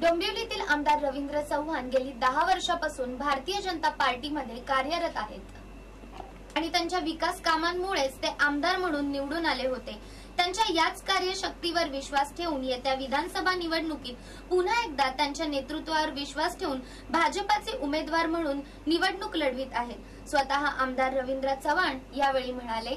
डोंबिवलीतील आमदार रवींद्र चव्हाण गेली 10 वर्षापासून भारतीय जनता पार्टीमध्ये कार्यरत आहेत आणि त्यांच्या विकास कामांमुळेच ते आमदार म्हणून निवडून आले होते। त्यांच्या याच कार्यशक्तीवर विश्वास ठेवून येत्या विधानसभा निवडणुकीत पुन्हा एकदा त्यांच्या नेतृत्वावर विश्वास ठेवून भाजपाचे उमेदवार म्हणून निवडणूक लढवित आहेत। स्वतः आमदार रवींद्र चव्हाण यावेळी म्हणाले,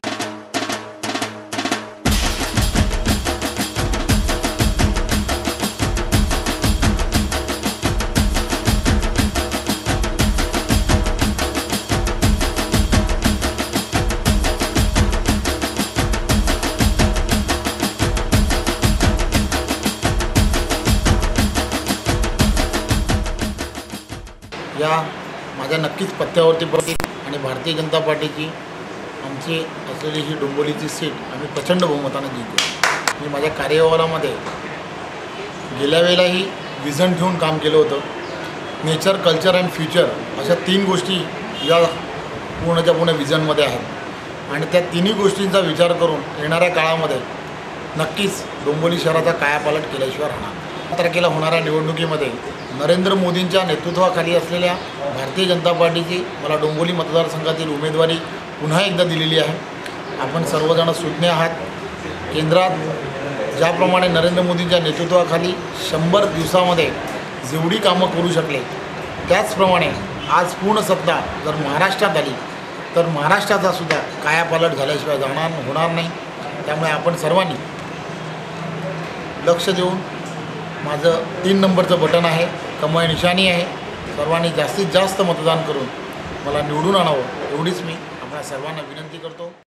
या माझ्या नक्कीच पत्त्यावरती प्रतीक आणि भारतीय जनता पार्टीची आमची असलेली ही डोंबिवलीची सीट आम्ही प्रचंड बहुमताने जिंकू। मी माझ्या कार्यकालामध्ये गेल्या वेळेलाही विजन ठेवून काम केलं होतं। नेचर, कल्चर अँड फ्युचर अशा 3 गोष्टी या पूर्णच्या पूर्ण विजनमध्ये आहेत आणि त्या तिन्ही गोष्टींचा विचार करून येणाऱ्या काळामध्ये नक्कीच डोंबिवली शहराचा कायापालट केल्याशिवाय राहणार। 15 तारखेला होणाऱ्या निवडणुकीमध्ये नरेंद्र मोदींच्या नेतृत्वाखाली असलेल्या भारतीय जनता पार्टीची मला डोंबिवली मतदारसंघातील उमेदवारी पुन्हा एकदा दिलेली आहे। आपण सर्वजण सुज्ञ आहात। केंद्रात ज्याप्रमाणे नरेंद्र मोदींच्या नेतृत्वाखाली 100 दिवसामध्ये जेवढी कामं करू शकले त्याचप्रमाणे आज पूर्ण सत्ता जर महाराष्ट्रात आली तर महाराष्ट्राचा सुद्धा कायापालट झाल्याशिवाय होणार नाही। त्यामुळे आपण सर्वांनी लक्ष देऊन माझं 3 नंबरचं बटन आहे, कमळ निशाणी आहे, सर्वांनी जास्तीत जास्त मतदान करून मला निवडून आणावं एवढीच मी आपल्या सर्वांना विनंती करतो।